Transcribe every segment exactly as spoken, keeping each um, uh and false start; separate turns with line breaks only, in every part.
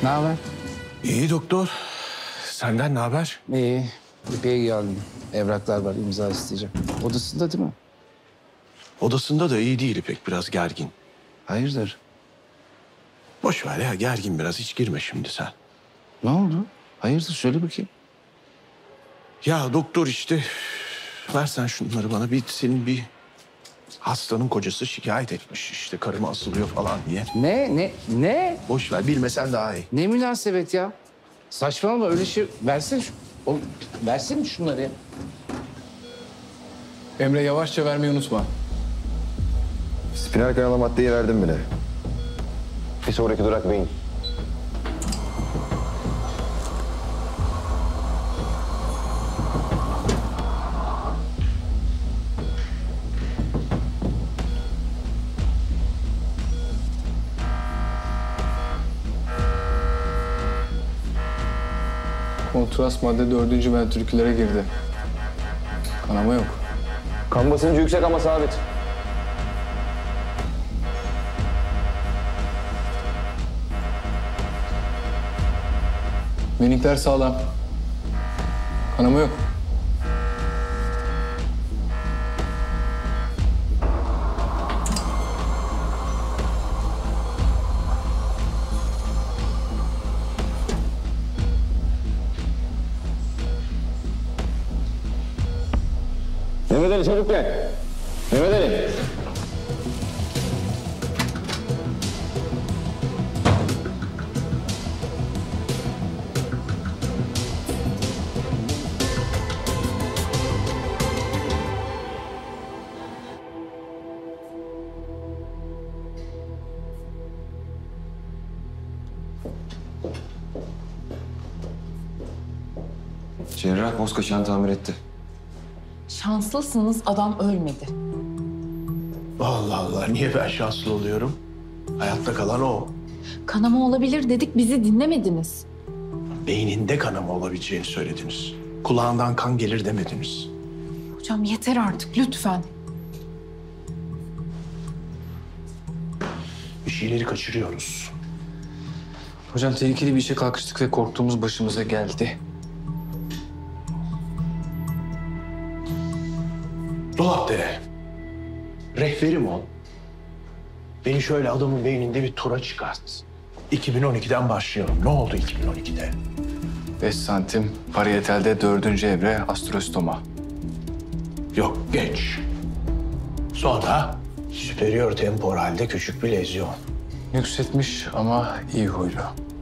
Ne haber?
İyi doktor. Senden ne haber?
İyi. İpek'e geldim. Evraklar var, imza isteyeceğim. Odasında değil mi?
Odasında da iyi değil İpek, biraz gergin.
Hayırdır?
Boş ver ya, gergin biraz, hiç girme şimdi sen.
Ne oldu? Hayırdır, söyle bakayım.
Ya doktor işte, versen şunları bana, bir senin bir hastanın kocası şikayet etmiş. İşte karıma asılıyor falan diye.
Ne, ne, ne?
Boş ver, bilmesen daha iyi.
Ne münasebet ya? Saçmalama, öyle şey. Versene şu... O, versene şunları ya.
Emre, yavaşça vermeyi unutma.
Spinal kanala maddeyi verdim bile. Bir sonraki durak beyin.
Kontrast madde dördüncü ventriküllere girdi. Kanama yok.
Kan basıncı yüksek ama sabit.
Minikler sağlam. Kanama yok.
Mehmet Ali çabuk gel. Mehmet Ali. Cerrah Bozkaçan'ı tamir etti.
Şanslısınız, adam ölmedi.
Allah Allah, niye ben şanslı oluyorum? Hayatta kalan o.
Kanama olabilir dedik, bizi dinlemediniz.
Beyninde kanama olabileceğini söylediniz. Kulağından kan gelir demediniz.
Hocam yeter artık, lütfen.
Bir şeyleri kaçırıyoruz.
Hocam, tehlikeli bir işe kalkıştık ve korktuğumuz başımıza geldi.
Dolapdere. Rehberim ol. Beni şöyle adamın beyninde bir tura çıkart. iki bin on ikiden başlayalım. Ne oldu iki bin on ikide?
Beş santim pariyetelde dördüncü evre astrostoma.
Yok, geç. Sonra superior temporalde küçük bir lezyon.
Yükseltmiş ama iyi huylu.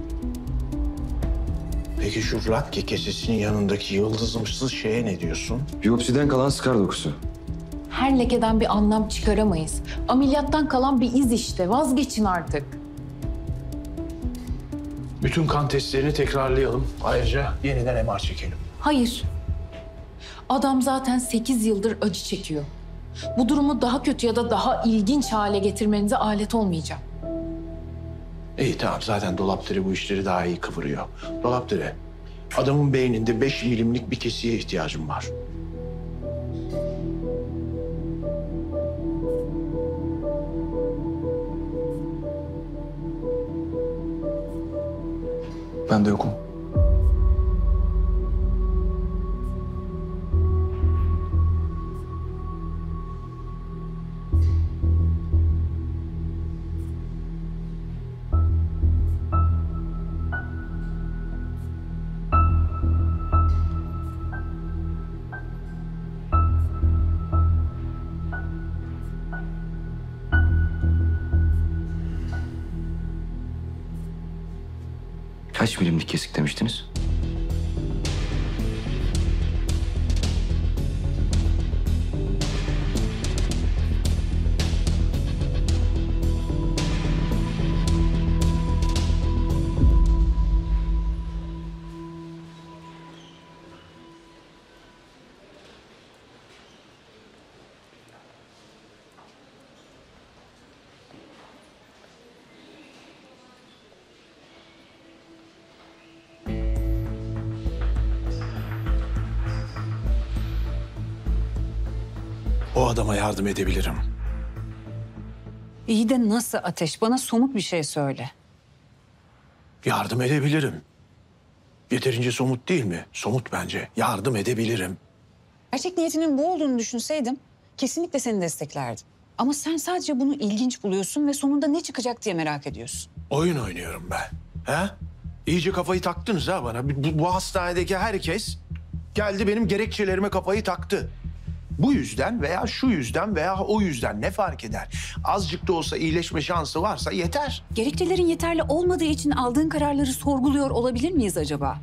Peki şu Radke kesesinin yanındaki yıldızımsız şeye ne diyorsun?
Biyopsiden kalan skar dokusu.
Her lekeden bir anlam çıkaramayız. Ameliyattan kalan bir iz işte, vazgeçin artık.
Bütün kan testlerini tekrarlayalım. Ayrıca yeniden M R çekelim.
Hayır. Adam zaten sekiz yıldır acı çekiyor. Bu durumu daha kötü ya da daha ilginç hale getirmenize alet olmayacağım.
İyi tamam, zaten Dolapdere bu işleri daha iyi kıvırıyor. Dolapdere, adamın beyninde beş milimlik bir kesiye ihtiyacım var.
Ben de yokum.
Kaç milimlik kesik demiştiniz?
O adama yardım edebilirim.
İyi de nasıl Ateş? Bana somut bir şey söyle.
Yardım edebilirim. Yeterince somut değil mi? Somut bence. Yardım edebilirim.
Gerçek niyetinin bu olduğunu düşünseydim kesinlikle seni desteklerdim. Ama sen sadece bunu ilginç buluyorsun ve sonunda ne çıkacak diye merak ediyorsun.
Oyun oynuyorum ben. He? İyice kafayı taktınız ha bana. Bu, bu hastanedeki herkes geldi benim gerekçelerime kafayı taktı. Bu yüzden veya şu yüzden veya o yüzden ne fark eder? Azıcık da olsa iyileşme şansı varsa yeter.
Gerekçelerin yeterli olmadığı için aldığın kararları sorguluyor olabilir miyiz acaba?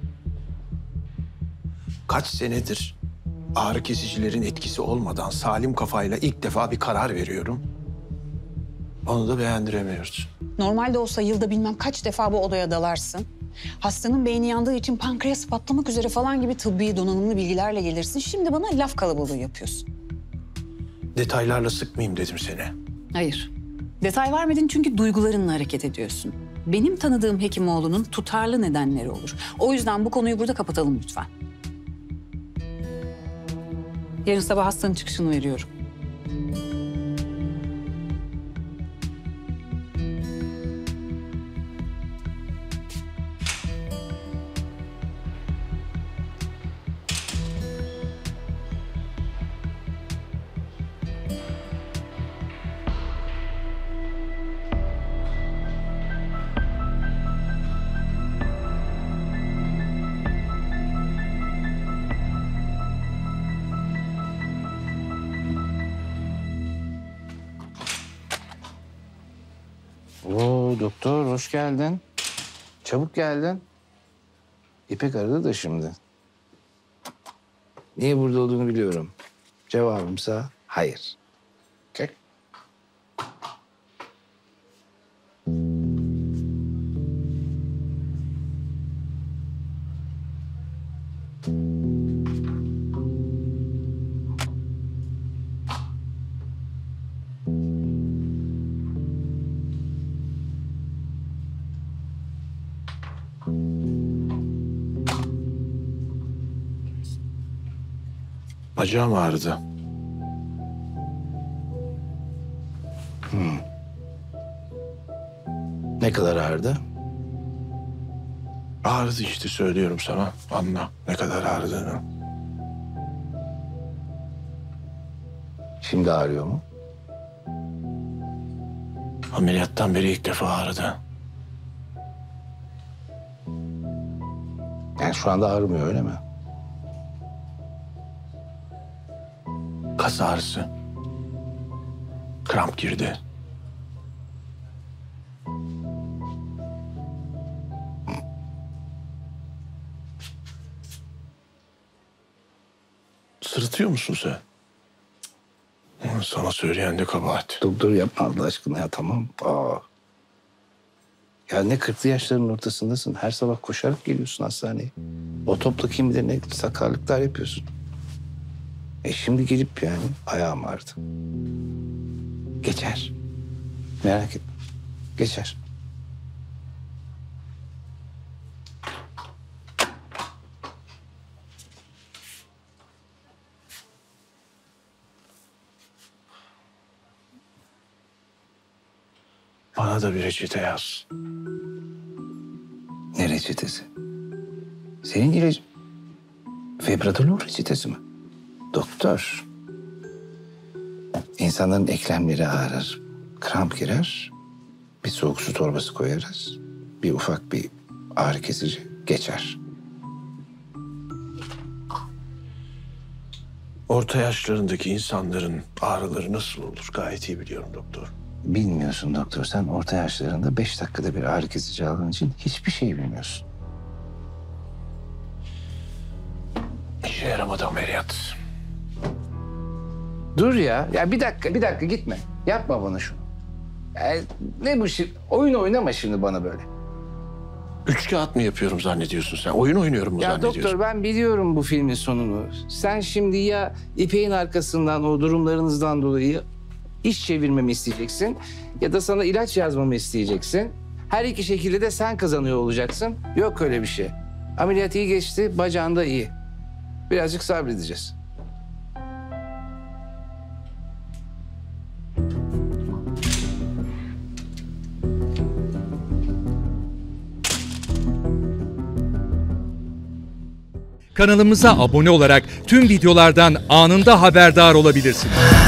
Kaç senedir ağrı kesicilerin etkisi olmadan salim kafayla ilk defa bir karar veriyorum. Onu da beğendiremiyoruz.
Normalde olsa yılda bilmem kaç defa bu odaya dalarsın. Hastanın beyni yandığı için pankreas patlamak üzere falan gibi tıbbi donanımlı bilgilerle gelirsin. Şimdi bana laf kalabalığı yapıyorsun.
Detaylarla sıkmayayım dedim seni.
Hayır. Detay vermedin çünkü duygularınla hareket ediyorsun. Benim tanıdığım Hekimoğlu'nun tutarlı nedenleri olur. O yüzden bu konuyu burada kapatalım lütfen. Yarın sabah hastanın çıkışını veriyorum.
Oo doktor hoş geldin. Çabuk geldin. İpek aradı da şimdi. Niye burada olduğunu biliyorum. Cevabımsa hayır. Okay.
Bacağım ağrıdı.
Ne kadar ağrıdı?
Ağrıdı işte söylüyorum sana. Anla ne kadar ağrıdığını.
Şimdi ağrıyor mu?
Ameliyattan beri ilk defa ağrıdı.
Yani şu anda ağrımıyor öyle mi?
Kas ağrısı. Kramp girdi. Sırıtıyor musun sen? Sana söyleyen de kabahat.
Doktor yapma Allah aşkına ya tamam. Aa. Ya ne kırklı yaşların ortasındasın. Her sabah koşarak geliyorsun hastaneye. O topla kim bilir ne sakarlıklar yapıyorsun. E şimdi gelip yani ayağım ağrıdı. Geçer. Merak etme. Geçer.
Bana da bir reçete yaz.
Ne reçetesi? Senin ilacın. Febradolol reçetesi mi? Doktor. İnsanların eklemleri ağrır. Kramp girer. Bir soğuk su torbası koyarız. Bir ufak bir ağrı kesici geçer.
Orta yaşlarındaki insanların ağrıları nasıl olur gayet iyi biliyorum doktor.
Bilmiyorsun doktor. Sen orta yaşlarında beş dakikada bir ağrı kesici aldığın için hiçbir şey bilmiyorsun.
İşe yaramadı ameliyat.
Dur ya. Ya bir dakika, bir dakika gitme. Yapma bana şunu. Ya ne bu şimdi? Oyun oynama şimdi bana böyle.
Üç kağıt mı yapıyorum zannediyorsun sen? Oyun oynuyorum mu
Ya
zannediyorsun?
doktor ben biliyorum bu filmin sonunu. Sen şimdi ya İpek'in arkasından o durumlarınızdan dolayı iş çevirmemi isteyeceksin ya da sana ilaç yazmamı isteyeceksin. Her iki şekilde de sen kazanıyor olacaksın. Yok öyle bir şey. Ameliyat iyi geçti, bacağın da iyi. Birazcık sabredeceğiz.
Kanalımıza abone olarak tüm videolardan anında haberdar olabilirsiniz.